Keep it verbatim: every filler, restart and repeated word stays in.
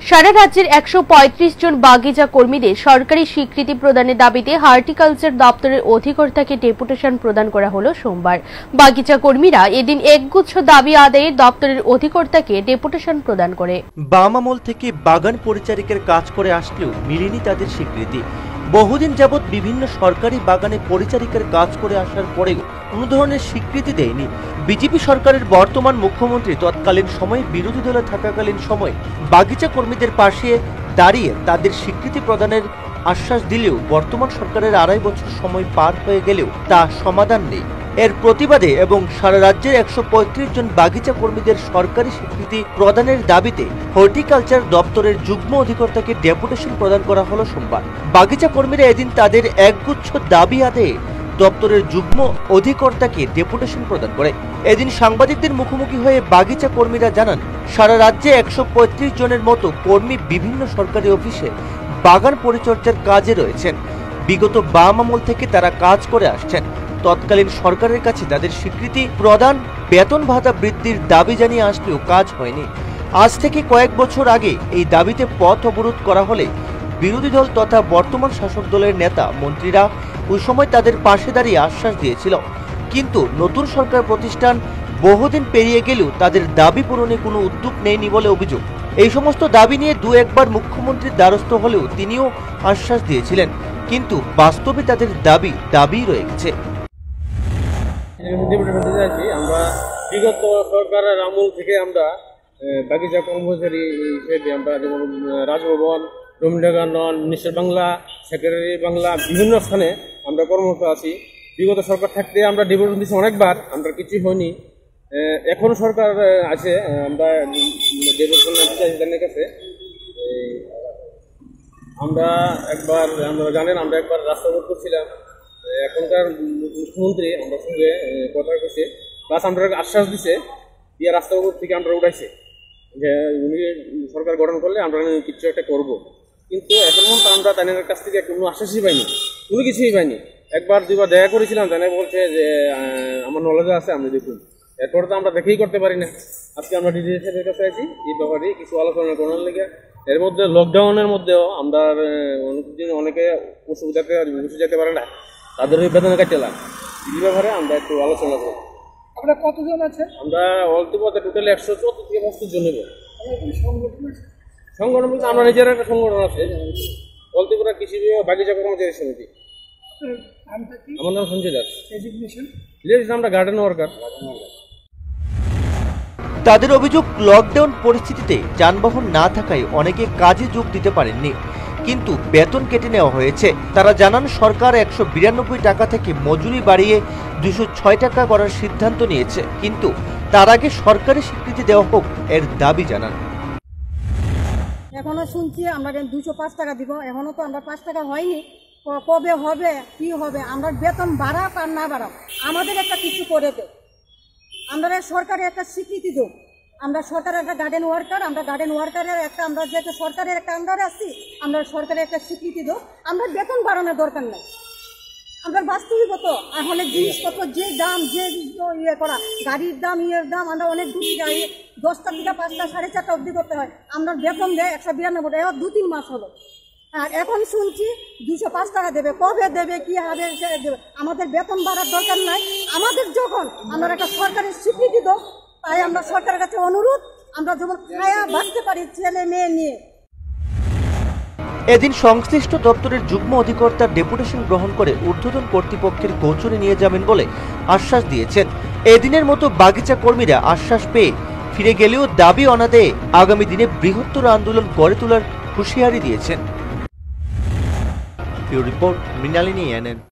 সারা রাজ্যের একশো পঁয়ত্রিশ জন বাগিচা কর্মীদের সরকারি স্বীকৃতি প্রদানের দাবিতে হর্টিকালচার দপ্তরের অধিকর্তাকে ডেপুটেশন প্রদান করা হলো সোমবার। বাগিচা কর্মীরা এদিন একগুচ্ছ দাবি আদায়ে দপ্তরের অধিকর্তাকে ডেপুটেশন প্রদান করে। বাম আমল থেকে বাগান পরিচারিকার কাজ করে আসলেও মিলেনি তাদের স্বীকৃতি। বহুদিন যাবৎ বিভিন্ন সরকারি বাগানে পরিচারিকার কাজ করে আসার পরেও কোনো ধরনের স্বীকৃতি দেয়নি। বিজেপি সরকারের বর্তমান মুখ্যমন্ত্রী তৎকালীন সময়ে বিরোধী দলে থাকাকালীন সময়ে বাগিচা কর্মীদের পাশে দাঁড়িয়ে তাদের স্বীকৃতি প্রদানের আশ্বাস দিলেও বর্তমান সরকারের আড়াই বছর সময় পার হয়ে গেলেও তা সমাধান নেই। এর প্রতিবাদে এবং সারা রাজ্যের একশো পঁয়ত্রিশ জন বাগিচা কর্মীদের সরকারি স্বীকৃতি প্রদানের দাবিতে হর্টিকালচার দপ্তরের যুগ্ম অধিকর্তাকে ডেপুটেশন প্রদান করা হলো সোমবার। বাগিচা কর্মীরা এদিন তাদের একগুচ্ছ দাবি আদায়ে দপ্তরের যুগ্ম অধিকর্তাকে ডেপুটেশন প্রদান করে। এদিন সাংবাদিকদের মুখোমুখি হয়ে বাগিচা কর্মীরা জানান, সারা রাজ্যে একশো পঁয়ত্রিশ জনের মতো কর্মী বিভিন্ন সরকারি অফিসে বাগান পরিচর্যার কাজে রয়েছেন। বিগত বাম আমল থেকে তারা কাজ করে আসছেন। তৎকালীন সরকারের কাছে তাদের স্বীকৃতি প্রদান, বেতন ভাতা বৃদ্ধির দাবি জানিয়ে আসলেও কাজ হয়নি। আজ থেকে কয়েক বছর আগে এই দাবিতে পথ অবরোধ করা হলে বিরোধী দল তথা বর্তমান শাসক দলের নেতা মন্ত্রীরা ওই সময় তাদের পাশে দাঁড়িয়ে আশ্বাস দিয়েছিল। কিন্তু নতুন সরকার প্রতিষ্ঠান বহুদিন পেরিয়ে গেলেও তাদের দাবি পূরণে কোনো উদ্যোগ নেয়নি বলে অভিযোগ। এই সমস্ত দাবি নিয়ে দু একবার মুখ্যমন্ত্রীর দ্বারস্থ হলেও তিনিও আশ্বাস দিয়েছিলেন, কিন্তু বাস্তবে তাদের দাবি দাবি রয়ে গেছে। আমরা বিগত সরকারের আমল থেকে আমরা বাগিচা কর্মচারী হিসেবে আমরা যেমন রাজভবন, রবীন্দ্রগান, মিনিস্টার বাংলা, সেক্রেটারি বাংলা বিভিন্ন স্থানে আমরা কর্মরত আছি। বিগত সরকার থাকতে আমরা ডেপুটেশন দিচ্ছি অনেকবার, আমরা কিছু হয়নি। এখন সরকার আছে, আমরা ডেপুটেশন তাদের কাছে আমরা একবার আমরা জানেন আমরা একবার রাস্তা অবরোধ করছিলাম। এখনকার মুখ্যমন্ত্রী আমরা সঙ্গে কথা কইছে, প্লাস আমরা আশ্বাস দিছে ইয়ে রাস্তা অবরোধ থেকে আমরা উঠাইছে যে উনি সরকার গঠন করলে আমরা কিছু একটা করবো। কিন্তু এখন পর্যন্ত আমরা তাদের কাছ থেকে কোনো আশ্বাসই পাইনি, কোনো কিছুই পাইনি। একবার দুইবার দেখা করেছিলাম, তারা বলছে যে আমার নলেজে আছে, আপনি দেখুন। এরপরে তো আমরা দেখেই করতে পারি না। আজকে আমরা ডিডি সাহেবের কাছে আছি এই ব্যাপারে কিছু আলোচনা করার লেগে। এর মধ্যে লকডাউনের মধ্যেও আমরা অনেকদিন অনেকে অসুবিধাতে বসে যেতে পারে না, তাদের ওই বেতনে কাটলাম। এই ব্যাপারে আমরা একটু আলোচনা করব। আমরা কতজন আছে? আমরা অলটিপথে টোটালি একশো চুয়াত্তর থেকে পঁচাত্তর জন নেব। সংগঠন বলতে আমরা নিজের একটা সংগঠন আছে, অলটিপুরা কৃষি বাগিচা কর্মচারী সমিতি। আমার নাম সঞ্জয় দাস। আমরা গার্ডেন ওয়ার্কার। তাদের অভিযোগ, লকডাউন পরিস্থিতিতে যানবাহন না থাকায় অনেকে কাজে যোগ দিতে পারেননি, কিন্তু বেতন কেটে নেওয়া হয়েছে। তারা জানান, সরকার একশো বিরানব্বই টাকা থেকে মজুরি বাড়িয়ে দুশো ছয় টাকা করার সিদ্ধান্ত নিয়েছে, কিন্তু তার আগে সরকারি স্বীকৃতি দেওয়া হোক এর দাবি জানান। এখনো শুনছি আমরা দুশো পাঁচ টাকা দিব, এখনো তো আমরা পাঁচ টাকা হয়নি। কবে হবে কি হবে? আমরা বেতন বাড়াক আর না বাড়াক, আমাদের একটা কিছু করে দে। আমরা সরকারের একটা স্বীকৃতি দেব। আমরা সরকারের একটা গার্ডেন ওয়ার্কার, আমরা গার্ডেন ওয়ার্কারের একটা আমরা যেহেতু সরকারের একটা আন্ডারে আছি, আমরা সরকারের একটা স্বীকৃতি দেব। আমরা বেতন বাড়ানোর দরকার নেই। আমরা বাস্তবিকত অনেক জিনিসপত্র যে দাম, যে ইয়ে করা গাড়ির দাম, ইয়ের দাম, আমরা অনেক দূর যাই, দশটা থেকে পাঁচটা সাড়ে চারটা অবধি করতে হয়। আমরা বেতন দেয় একশো বিরানব্বই টাকা, দু তিন মাস হলো। আর এখন শুনছি দুশো পাঁচ টাকা দেবে, কবে দেবে কি হবে দেবে। আমাদের বেতন বাড়ার দরকার নাই। আমাদের যখন আমরা একটা সরকারের স্বীকৃতি দেব, তাই আমরা সরকারের কাছে অনুরোধ, আমরা যখন খায়া বাঁচতে পারি ছেলে মেয়ে নিয়ে। এদিন সংশ্লিষ্ট দপ্তরের যুগ্ম অধিকর্তার ডেপুটেশন গ্রহণ করে ঊর্ধ্বতন কর্তৃপক্ষের গোচরে নিয়ে যাবেন বলে আশ্বাস দিয়েছেন। এদিনের মতো বাগিচা কর্মীরা আশ্বাস পেয়ে ফিরে গেলেও দাবি অনাদায়ে আগামী দিনে বৃহত্তর আন্দোলন গড়ে তোলার হুঁশিয়ারি দিয়েছেন। Report Mrinalini NN.